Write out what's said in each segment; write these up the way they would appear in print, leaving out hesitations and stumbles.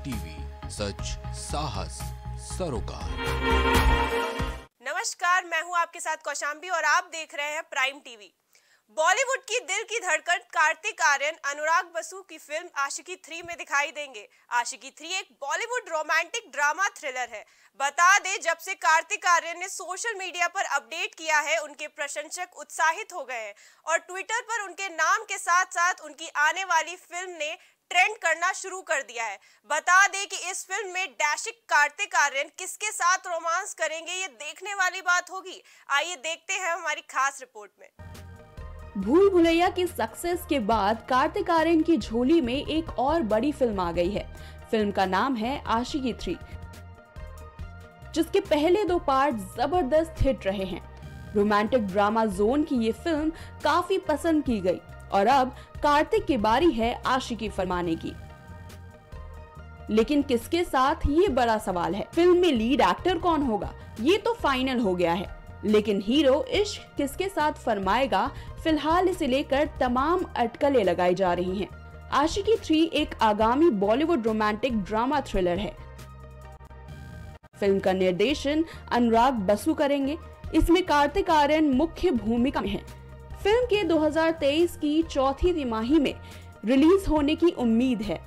TV, सच साहस सरोकार। नमस्कार, मैं हूं आपके साथ कौशाम्बी और आप देख रहे हैं प्राइम टीवी। बॉलीवुड की दिल की धड़कन कार्तिक आर्यन अनुराग बसु की फिल्म आशिकी 3 में दिखाई देंगे। आशिकी 3 एक बॉलीवुड रोमांटिक ड्रामा थ्रिलर है। बता दें, जब से कार्तिक आर्यन ने सोशल मीडिया पर अपडेट किया है, उनके प्रशंसक उत्साहित हो गए हैं और ट्विटर पर उनके नाम के साथ साथ उनकी आने वाली फिल्म ने ट्रेंड करना शुरू कर दिया है। बता दें कि इस फिल्म में डैशिक कार्तिक आर्यन किसके साथ रोमांस करेंगे, ये देखने वाली बात होगी। आइए देखते हैं हमारी खास रिपोर्ट में। भूल भुलैया की सक्सेस के बाद कार्तिक आर्यन की झोली में एक और बड़ी फिल्म आ गई है। फिल्म का नाम है आशिकी 3, जिसके पहले 2 पार्ट जबरदस्त हिट रहे हैं। रोमांटिक ड्रामा जोन की ये फिल्म काफी पसंद की गई और अब कार्तिक की बारी है आशिकी फरमाने की। लेकिन किसके साथ, ये बड़ा सवाल है। फिल्म में लीड एक्टर कौन होगा, ये तो फाइनल हो गया है, लेकिन हीरो इश्क किसके साथ फरमाएगा, फिलहाल इसे लेकर तमाम अटकलें लगाई जा रही हैं। आशिकी 3 एक आगामी बॉलीवुड रोमांटिक ड्रामा थ्रिलर है। फिल्म का निर्देशन अनुराग बसु करेंगे। इसमें कार्तिक आर्यन मुख्य भूमिका में है। फिल्म के 2023 की चौथी तिमाही में रिलीज होने की उम्मीद है।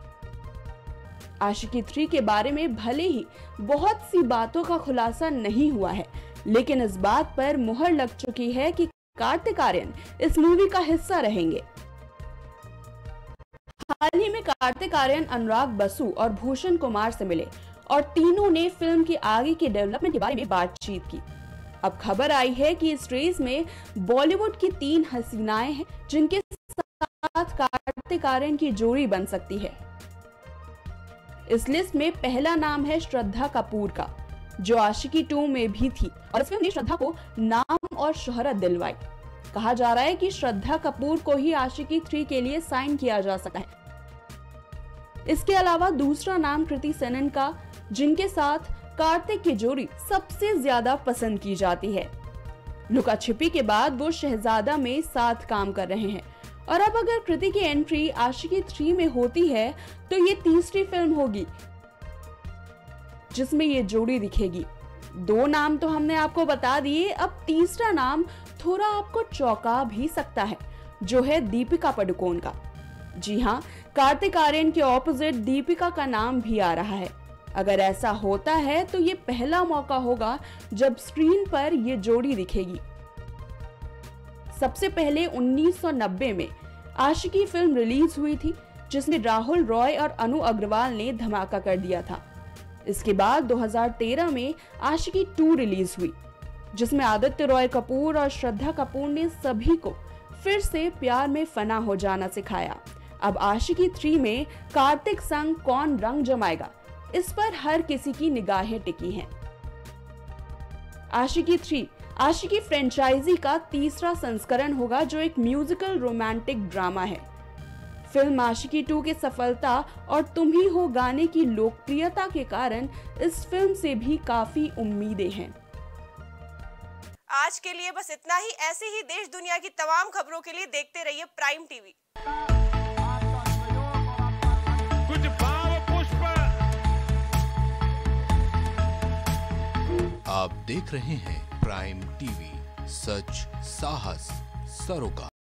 आशिकी 3 के बारे में भले ही बहुत सी बातों का खुलासा नहीं हुआ है, लेकिन इस बात पर मुहर लग चुकी है कि कार्तिक आर्यन इस मूवी का हिस्सा रहेंगे। हाल ही में कार्तिक आर्यन अनुराग बसु और भूषण कुमार से मिले और तीनों ने फिल्म के आगे के डेवलपमेंट के बारे में बातचीत की। अब खबर आई है कि इस रेस में बॉलीवुड की 3 हसीनाएं हैं, जिनके साथ कार्तिक आर्यन की जोड़ी बन सकती है। इस लिस्ट में पहला नाम है श्रद्धा कपूर का, जो आशिकी 2 में भी थी और इस फिल्म ने श्रद्धा को नाम और शोहरत दिलवाई। कहा जा रहा है कि श्रद्धा कपूर को ही आशिकी 3 के लिए साइन किया जा सकता है। इसके अलावा दूसरा नाम कृति सेनन का, जिनके साथ कार्तिक की जोड़ी सबसे ज्यादा पसंद की जाती है। लुका छिपी के बाद वो शहजादा में साथ काम कर रहे हैं और अब अगर कृति की एंट्री आशिकी 3 में होती है तो ये तीसरी फिल्म होगी जिसमें ये जोड़ी दिखेगी। 2 नाम तो हमने आपको बता दिए, अब तीसरा नाम थोड़ा आपको चौंका भी सकता है, जो है दीपिका पादुकोण का। जी हाँ, कार्तिक आर्यन के ऑपोजिट दीपिका का नाम भी आ रहा है। अगर ऐसा होता है तो ये पहला मौका होगा जब स्क्रीन पर ये जोड़ी दिखेगी। सबसे पहले 1990 में आशिकी फिल्म रिलीज हुई थी, जिसमें राहुल रॉय और अनु अग्रवाल ने धमाका कर दिया था। इसके बाद 2013 में आशिकी 2 रिलीज हुई, जिसमें आदित्य रॉय कपूर और श्रद्धा कपूर ने सभी को फिर से प्यार में फना हो जाना सिखाया। अब आशिकी 3 में कार्तिक संग कौन रंग जमाएगा, इस पर हर किसी की निगाहें टिकी हैं। आशिकी 3 आशिकी फ्रेंचाइजी का तीसरा संस्करण होगा, जो एक म्यूजिकल रोमांटिक ड्रामा है। फिल्म आशिकी 2 की सफलता और तुम ही हो गाने की लोकप्रियता के कारण इस फिल्म से भी काफी उम्मीदें हैं। आज के लिए बस इतना ही। ऐसे ही देश दुनिया की तमाम खबरों के लिए देखते रहिए प्राइम टीवी। कुछ भाव पुष्प। आप देख रहे हैं प्राइम टीवी, सच साहस सरोकार।